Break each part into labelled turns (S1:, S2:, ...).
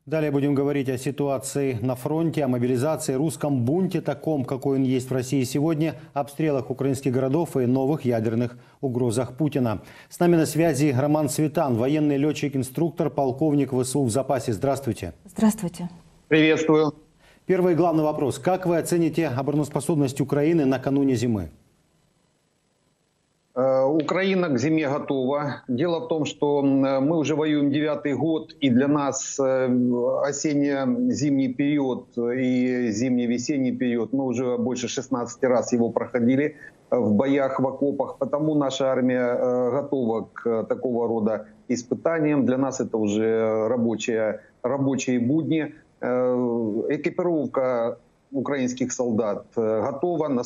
S1: Далее будем говорить о ситуации на фронте, о мобилизации, русском бунте таком, какой он есть в России сегодня, обстрелах украинских городов и новых ядерных угрозах Путина. С нами на связи Роман Цветан, военный летчик-инструктор, полковник ВСУ в запасе. Здравствуйте.
S2: Здравствуйте.
S3: Приветствую.
S1: Первый главный вопрос. Как вы оцените обороноспособность Украины накануне зимы?
S3: Украина к зиме готова. Дело в том, что мы уже воюем 9-й год, и для нас осенне-зимний период и зимний-весенний период, мы уже больше 16 раз его проходили в боях, в окопах, потому наша армия готова к такого рода испытаниям. Для нас это уже рабочие будни. Экипировка украинских солдат готова на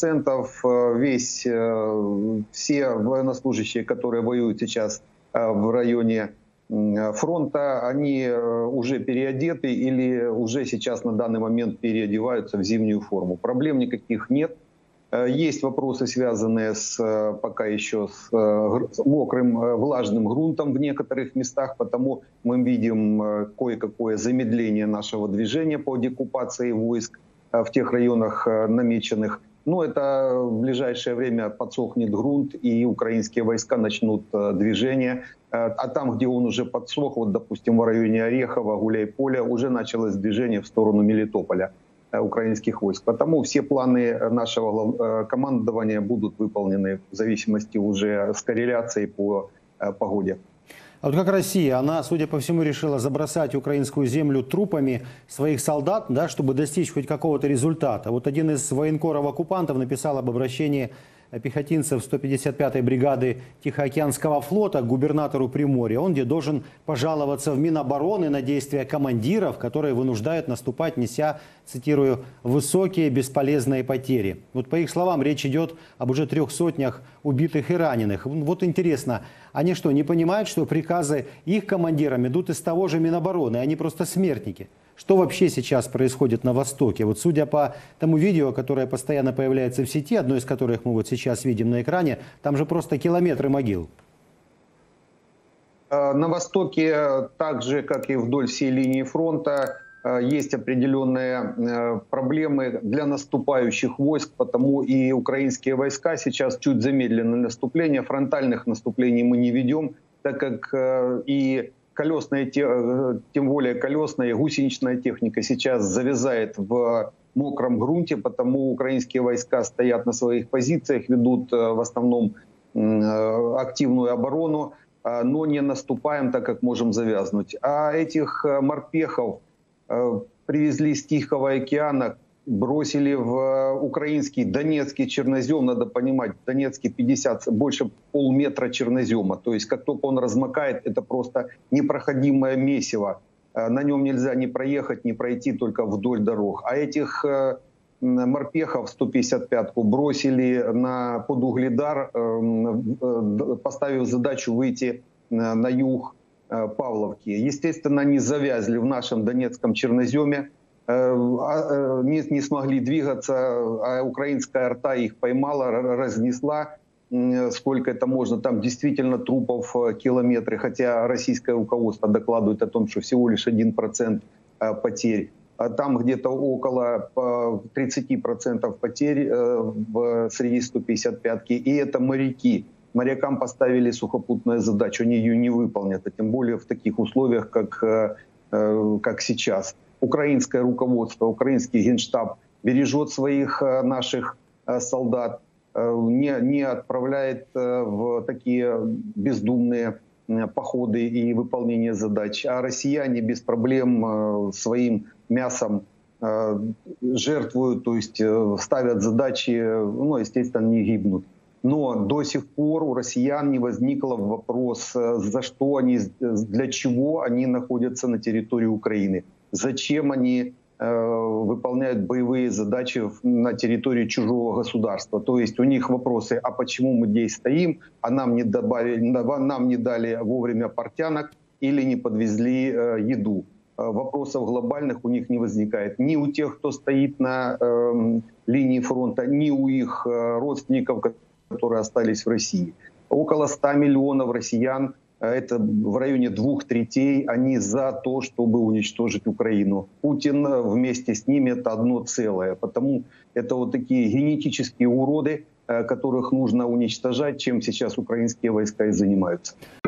S3: 100%. Все военнослужащие, которые воюют сейчас в районе фронта, они уже переодеты или уже сейчас на данный момент переодеваются в зимнюю форму. Проблем никаких нет. Есть вопросы, связанные пока еще с мокрым, влажным грунтом в некоторых местах, потому мы видим кое-какое замедление нашего движения по деоккупации войск в тех районах намеченных. Но это в ближайшее время подсохнет грунт, и украинские войска начнут движение. А там, где он уже подсох, вот, допустим, в районе Орехова, Гуляйполя, уже началось движение в сторону Мелитополя украинских войск. Потому все планы нашего командования будут выполнены в зависимости уже с корреляцией по погоде.
S1: А вот как Россия, она, судя по всему, решила забросать украинскую землю трупами своих солдат, да, чтобы достичь хоть какого-то результата. Вот один из военкоров-оккупантов написал об обращении пехотинцев 155-й бригады Тихоокеанского флота к губернатору Приморья. Он где должен пожаловаться в Минобороны на действия командиров, которые вынуждают наступать, неся, цитирую, «высокие бесполезные потери». Вот по их словам речь идет об уже 300 убитых и раненых. Вот интересно, они что, не понимают, что приказы их командирам идут из того же Минобороны, они просто смертники? Что вообще сейчас происходит на Востоке? Вот судя по тому видео, которое постоянно появляется в сети, одно из которых мы вот сейчас видим на экране, там же просто километры могил.
S3: На Востоке, так же, как и вдоль всей линии фронта, есть определенные проблемы для наступающих войск, потому и украинские войска сейчас чуть замедлены наступление. Фронтальных наступлений мы не ведем, так как и колесная, тем более колесная и гусеничная техника сейчас завязает в мокром грунте, потому украинские войска стоят на своих позициях, ведут в основном активную оборону, но не наступаем, так как можем завязнуть. А этих морпехов привезли с Тихого океана, бросили в украинский Донецкий чернозем. Надо понимать, Донецкий 50, больше полметра чернозема. То есть как только он размокает, это просто непроходимое месиво. На нем нельзя ни проехать, ни пройти, только вдоль дорог. А этих морпехов 155-ку бросили под Угледар, поставив задачу выйти на юг Павловки. Естественно, они завязли в нашем Донецком черноземе, не смогли двигаться, а украинская арта их поймала, разнесла, сколько это можно. Там действительно трупов километры, хотя российское руководство докладывает о том, что всего лишь 1% потерь. А там где-то около 30% потерь среди 155-ки. И это моряки. Морякам поставили сухопутную задачу, они ее не выполнят, а тем более в таких условиях, как сейчас. Украинское руководство, украинский генштаб бережет своих наших солдат, не отправляет в такие бездумные походы и выполнение задач. А россияне без проблем своим мясом жертвуют, то есть ставят задачи, ну, естественно, не гибнут. Но до сих пор у россиян не возникло вопрос, за что они, для чего они находятся на территории Украины. Зачем они выполняют боевые задачи на территории чужого государства. То есть у них вопросы, а почему мы здесь стоим, а нам не дали вовремя портянок или не подвезли еду. Вопросов глобальных у них не возникает. Ни у тех, кто стоит на линии фронта, ни у их родственников, которые остались в России. Около 100 миллионов россиян это в районе 2/3, они за то, чтобы уничтожить Украину. Путин вместе с ними — это одно целое. Потому это вот такие генетические уроды, которых нужно уничтожать, чем сейчас украинские войска и занимаются.